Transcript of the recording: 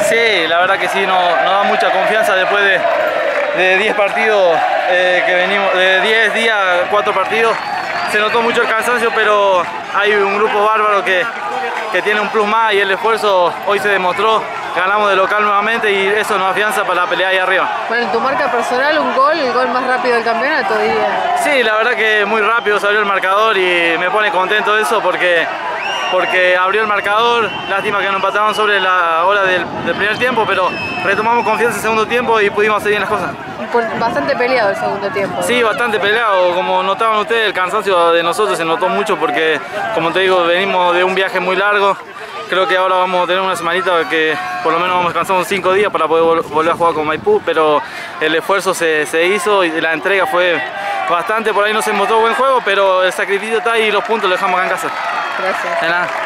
Sí, la verdad que sí, nos da mucha confianza después de 10 partidos que venimos, de 10 días, 4 partidos. Se notó mucho el cansancio, pero hay un grupo bárbaro que tiene un plus más y el esfuerzo hoy se demostró. Ganamos de local nuevamente y eso nos afianza para la pelea ahí arriba. Bueno, en tu marca personal, el gol más rápido del campeonato, diría. Sí, la verdad que muy rápido salió el marcador y me pone contento eso porque abrió el marcador. Lástima que nos empataban sobre la hora del primer tiempo, pero retomamos confianza en el segundo tiempo y pudimos hacer bien las cosas. Bastante peleado el segundo tiempo. Sí, bastante peleado. Como notaban ustedes, el cansancio de nosotros se notó mucho porque, como te digo, venimos de un viaje muy largo. Creo que ahora vamos a tener una semanita que por lo menos vamos a descansar unos 5 días para poder volver a jugar con Maipú, pero el esfuerzo se hizo y la entrega fue bastante. Por ahí no se mostró buen juego, pero el sacrificio está ahí y los puntos los dejamos acá en casa. Gracias. De nada.